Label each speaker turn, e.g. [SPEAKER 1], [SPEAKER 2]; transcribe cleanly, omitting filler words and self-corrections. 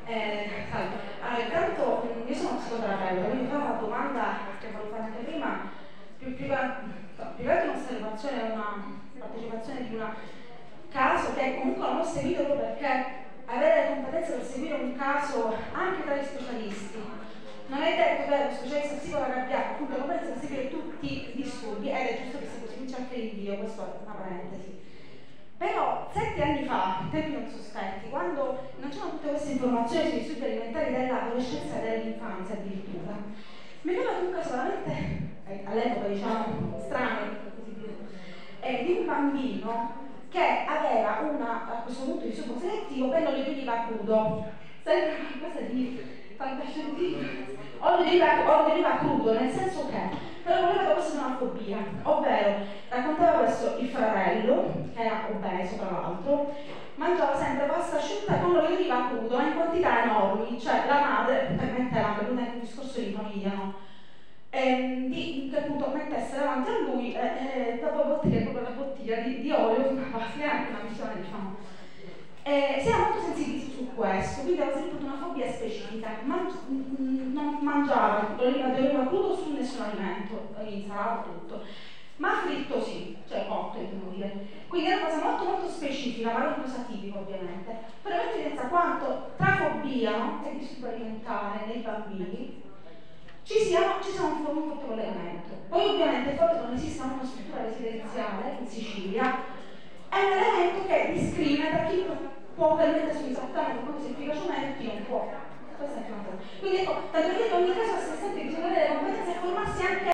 [SPEAKER 1] Salve. Allora, intanto io sono psicoterapeuta, quindi fa una domanda che volevo fare anche prima, più che un'osservazione, una partecipazione di un caso che comunque non ho seguito proprio perché avere le competenze per seguire un caso anche tra gli specialisti non è detto che lo specialista psicologo abbia appunto la competenza per seguire tutti i disturbi, ed è giusto che si comincia anche l'invio, questo è una parentesi. Però 7 anni fa, in tempi non sospetti, quando non c'erano tutte queste informazioni sui disturbi alimentari dell'adolescenza e dell'infanzia addirittura, mi è venuto un caso veramente, all'epoca diciamo, strano, così dire, di un bambino che aveva a questo punto disturbo selettivo per l'olio di oliva crudo. Sempre qualcosa di fantascientifico. Olio di oliva crudo, nel senso che però voleva questa una fobia, ovvero raccontava questo il fratello, che era obeso tra l'altro, mangiava sempre pasta asciutta con l'olio di oliva crudo in quantità enormi, cioè la madre permetteva, per un discorso di famiglia, no? Che appunto mettesse davanti a lui dopo bottiglia, proprio la bottiglia di olio, neanche una missione diciamo. Si era molto sensibili su questo, quindi aveva sviluppato una fobia specifica, non mangiava l'oliva di oliva crudo su nessun alimento, insalata, tutto, ma fritto sì, cioè cotto devo dire. Quindi è una cosa molto molto specifica, ma non una cosa tipica ovviamente, però mette in evidenza quanto tra fobia e disturbo alimentare nei bambini ci sia un forte collegamento. Poi ovviamente il fatto che non esista una struttura residenziale in Sicilia è un elemento che discrimina tra chi può permettersi di trattare con cose efficacemente e chi non può. Questa è una cosa. Quindi ecco, tanto che in ogni caso a sé sempre bisogna avere le competenze e formarsi anche